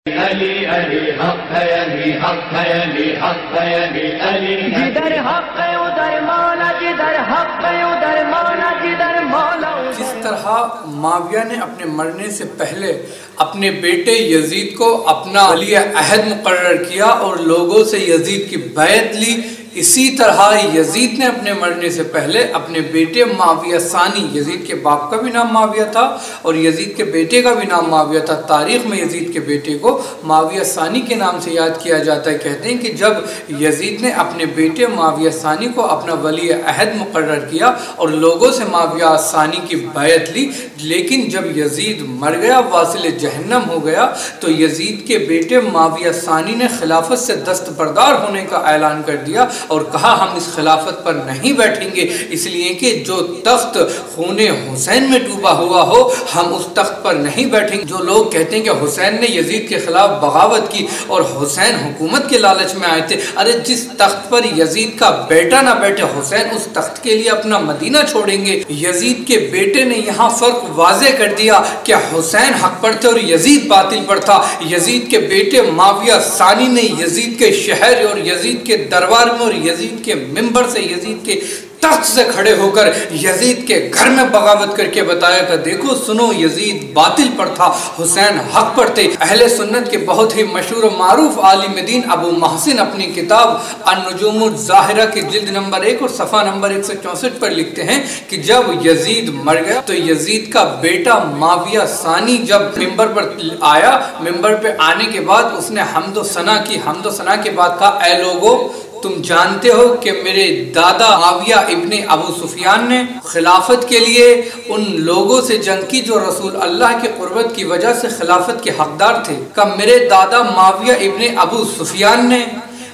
علی علی حق ہے، علی حق ہے، علی حق ہے، علی علی جدھر حق ہے ادھر مولا، جدھر حق ہے ادھر مولا، جدھر مولا۔ جس طرح معاویہ نے اپنے مرنے سے پہلے اپنے بیٹے یزید کو اپنا ولی عہد مقرر کیا اور لوگوں سے یزید کی بیعت لی، اسی طرح یزید نے اپنے مرنے سے پہلے اپنے بیٹے معاویہ ثانی، یزید کے باپ کا بھی نام معاویہ تھا اور یزید کے بیٹے کا بھی نام معاویہ تھا، تاریخ میں یزید کے بیٹے کو معاویہ ثانی کے نام سے یاد کیا جاتا ہے۔ کہتے ہیں کہ جب یزید نے اپنے بیٹے معاویہ ثانی کو اپنا ولی عہد مقرر کیا اور لوگوں سے معاویہ ثانی کی بیعت لی، لیکن جب یزید مر گیا، واصل جہنم ہو گیا، تو یزید کے بیٹے معاویہ ثانی نے خلافت سے دستبردار ہونے کا اعلان کر دیا اور کہا ہم اس خلافت پر نہیں بیٹھیں گے، اس لیے کہ جو تخت خون حسین میں ڈوبا ہوا ہو ہم اس تخت پر نہیں بیٹھیں گے۔ جو لوگ کہتے ہیں کہ حسین نے یزید کے خلاف بغاوت کی اور حسین حکومت کے لالچ میں آئے تھے، ارے جس تخت پر یزید کا بیٹا نہ بیٹھے، حسین اس تخت کے لیے اپنا مدینہ چھوڑیں گے۔ یزید کے بیٹے نے یہاں فرق واضح کر دیا کہ حسین حق پر تھے اور یزید باطل پر تھا۔ یزید کے بیٹے معاویہ ثانی نے یزید کے شہر اور یزید کے دربار میں اور یزید کے منبر سے، یزید کے تخت سے کھڑے ہو کر یزید کے گھر میں بغاوت کر کے بتایا کہ دیکھو سنو، یزید باطل پر تھا، حسین حق پر تھے۔ اہل سنت کے بہت ہی مشہور و معروف عالم دین ابو محسن اپنی کتاب النجوم الظاہرہ کی جلد نمبر 1 اور صفحہ نمبر 164 پر لکھتے ہیں کہ جب یزید مر گیا تو یزید کا بیٹا معاویہ ثانی جب منبر پر آیا، منبر پہ آنے کے بعد اس نے حمد و ثنا کی، حمد و ثنا کے بعد کہا اے لوگو، تم جانتے ہو کہ میرے دادا معاویہ ابن ابو سفیان نے خلافت کے لیے ان لوگوں سے جنگ کی جو رسول اللہ کی قربت کی وجہ سے خلافت کے حقدار تھے۔ کہ میرے دادا معاویہ ابن ابو سفیان نے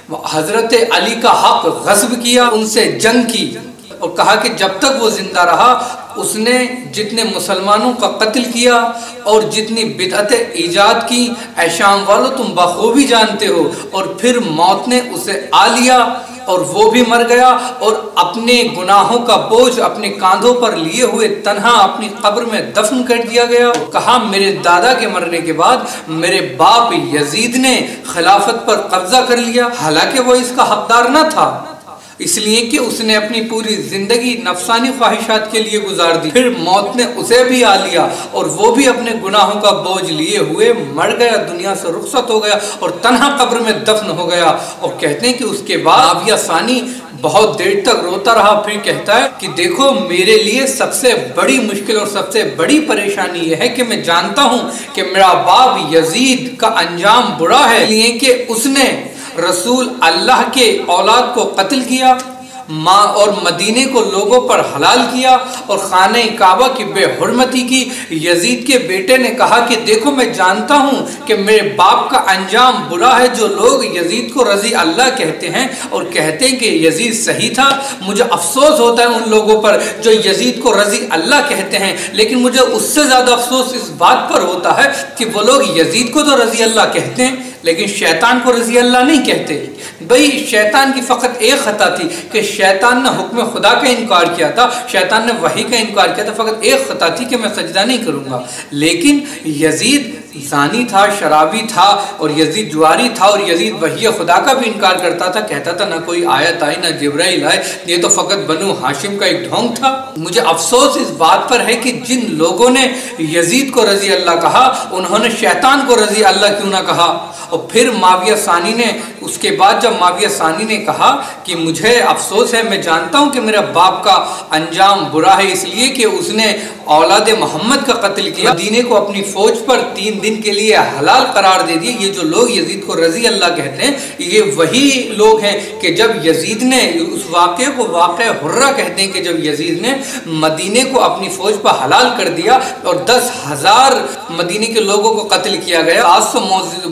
حضرت علی کا حق غصب کیا، ان سے جنگ کی اور کہا کہ جب تک وہ زندہ رہا اس نے جتنے مسلمانوں کا قتل کیا اور جتنی بدعتیں ایجاد کی، اے شام والو تم بخوبی جانتے ہو، اور پھر موت نے اسے آ لیا اور وہ بھی مر گیا اور اپنے گناہوں کا بوجھ اپنے کاندھوں پر لیے ہوئے تنہا اپنی قبر میں دفن کر دیا گیا۔ کہا میرے دادا کے مرنے کے بعد میرے باپ یزید نے خلافت پر قبضہ کر لیا، حالانکہ وہ اس کا حقدار نہ تھا، اس لیے کہ اس نے اپنی پوری زندگی نفسانی خواہشات کے لیے گزار دی، پھر موت نے اسے بھی آ لیا اور وہ بھی اپنے گناہوں کا بوجھ لیے ہوئے مر گیا، دنیا سے رخصت ہو گیا اور تنہا قبر میں دفن ہو گیا۔ اور کہتے ہیں کہ اس کے بعد معاویہ ثانی بہت دیر تک روتا رہا، پھر کہتا ہے کہ دیکھو میرے لیے سب سے بڑی مشکل اور سب سے بڑی پریشانی یہ ہے کہ میں جانتا ہوں کہ میرا باپ یزید کا انجام برا ہے، اس لیے کہ اس نے رسول اللہ کے اولاد کو قتل کیا، ماں اور مدینے کو لوگوں پر حلال کیا اور خانہ کعبہ کی بے حرمتی کی۔ یزید کے بیٹے نے کہا کہ دیکھو میں جانتا ہوں کہ میرے باپ کا انجام برا ہے، جو لوگ یزید کو رضی اللہ کہتے ہیں اور کہتے ہیں کہ یزید صحیح تھا، مجھے افسوس ہوتا ہے ان لوگوں پر جو یزید کو رضی اللہ کہتے ہیں، لیکن مجھے اس سے زیادہ افسوس اس بات پر ہوتا ہے کہ وہ لوگ یزید کو تو رضی اللہ کہتے ہیں لیکن شیطان کو رضی اللہ نہیں کہتے۔ بھئی شیطان کی فقط ایک خطا تھی کہ شیطان نے حکم خدا کا انکار کیا تھا، شیطان نے وحی کا انکار کیا تھا، فقط ایک خطا تھی کہ میں سجدہ نہیں کروں گا۔ لیکن یزید زانی تھا، شرابی تھا اور یزید جواری تھا اور یزید وحی خدا کا بھی انکار کرتا تھا، کہتا تھا نہ کوئی آیت آئی نہ جبرائیل آئے، یہ تو فقط بنو ہاشم کا ایک ڈھونگ تھا۔ مجھے افسوس اس بات پر ہے کہ جن لوگوں نے یزید کو رضی اللہ کہا انہوں نے شیطان کو رضی اللہ کیوں نہ کہا۔ اور پھر معاویہ ثانی نے اس کے بعد جب معاویہ ثانی نے کہا کہ مجھے افسوس ہے، میں جانتا ہوں کہ میرا باپ کا انجام برا ہے، اس لیے کہ اس نے اولاد محمد کا قتل کیا، مدینے کو اپنی فوج پر 3 دن کے لیے حلال قرار دے دیا۔ یہ جو لوگ یزید کو رضی اللہ کہتے ہیں یہ وہی لوگ ہیں کہ جب یزید نے اس واقعے کو واقعہ حرہ کہتے ہیں کہ جب یزید نے مدینے کو اپنی فوج پر حلال کر دیا اور 10,000 مدینے کے لوگوں کو قتل کیا گیا، 700 جو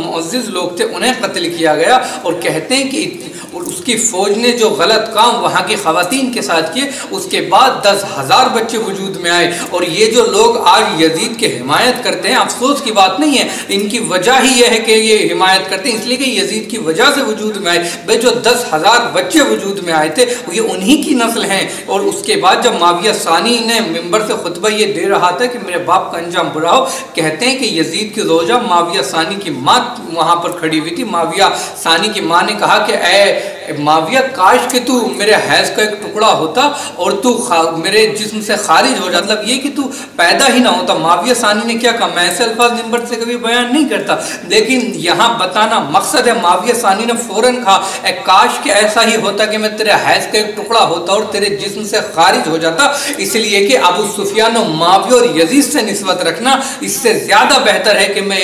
معزز لوگ تھے انہیں قتل کیا گیا، اور کہتے ہیں کہ اس کی فوج نے جو غلط کام وہاں کی خواتین کے ساتھ کیے، اس کے بعد 10,000 بچے وجود میں آئے۔ اور یہ جو لوگ آج یزید کے حمایت کرتے ہیں، افسوس کی بات نہیں ہے، ان کی وجہ ہی یہ ہے کہ یہ حمایت کرتے ہیں اس لیے کہ یزید کی وجہ سے وجود میں آئے۔ بھائی جو 10,000 بچے وجود میں آئے تھے یہ انہی کی نسل ہیں۔ اور اس کے بعد جب معاویہ ثانی نے منبر سے خطبہ یہ دے رہا تھا کہ میرے باپ کا انجام برا ہو، کہتے ہیں کہ یزید کی زوجہ معاویہ ثانی کی ماں وہاں پر کھڑی ہوئی تھی۔ معاویہ ثانی کی ماں نے کہا کہ اے معاویہ، کاش کہ تو میرے حیض کا ایک ٹکڑا ہوتا اور تو میرے جسم سے خارج ہو جاتا، مطلب یہ کہ تو پیدا ہی نہ ہوتا۔ معاویہ ثانی نے کیا کہا، میں ایسے الفاظ منبر سے کبھی بیان نہیں کرتا، لیکن یہاں بتانا مقصد ہے، معاویہ ثانی نے فوراً کہا اے کاش کہ ایسا ہی ہوتا کہ میں تیرے حیض کا ایک ٹکڑا ہوتا اور تیرے جسم سے خارج ہو جاتا۔ اس لیے کہ ابو سفیان و معاویہ اور یزید سے نسبت رکھنا اس سے زیادہ بہتر ہے کہ میں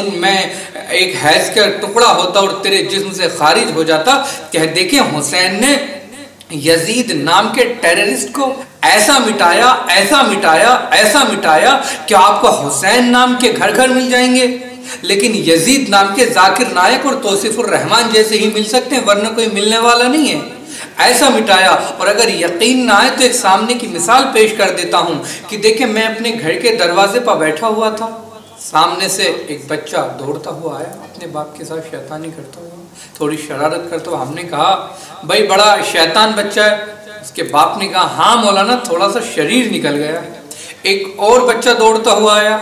ایک حیض کا ٹکڑا ہوتا اور تیرے جسم سے خارج ہو جاتا۔ کہ دیکھیں حسین نے یزید نام کے ٹیررسٹ کو ایسا مٹایا ایسا مٹایا ایسا مٹایا کہ آپ کو حسین نام کے گھر گھر مل جائیں گے، لیکن یزید نام کے ذاکر نائک اور توصیف الرحمن جیسے ہی مل سکتے ہیں، ورنہ کوئی ملنے والا نہیں ہے۔ ایسا مٹایا۔ اور اگر یقین نہ آئے تو ایک سامنے کی مثال پیش کر دیتا ہوں کہ دیکھیں میں اپنے گھر کے دروازے پر بیٹھا ہوا تھا، سامنے سے ایک بچہ دوڑتا ہوا آیا، اپنے باپ کے ساتھ شیطانی کرتا ہوا، تھوڑی شرارت کرتا ہوا۔ ہم نے کہا بھائی بڑا شیطان بچہ ہے۔ اس کے باپ نے کہا ہاں مولانا تھوڑا سا شریر نکل گیا۔ ایک اور بچہ دوڑتا ہوا آیا،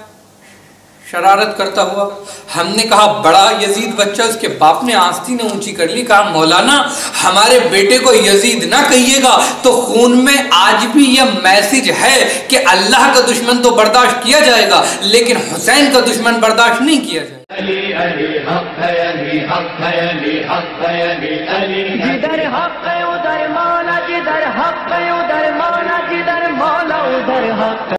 شرارت کرتا ہوا۔ ہم نے کہا بڑا یزید بچہ، اس کے باپ نے آستین اونچی کر لی، کہا مولانا ہمارے بیٹے کو یزید نہ کہیے گا تو خون میں آج بھی یہ میسج ہے کہ اللہ کا دشمن تو برداشت کیا جائے گا لیکن حسین کا دشمن برداشت نہیں کیا جائے گا۔ علی علی حق ہے، علی حق ہے، علی حق ہے، علی علی جدھر حق ہے ادھر مولا، جدھر حق ہے ادھر مولا، جدھر مولا ادھر حق ہے۔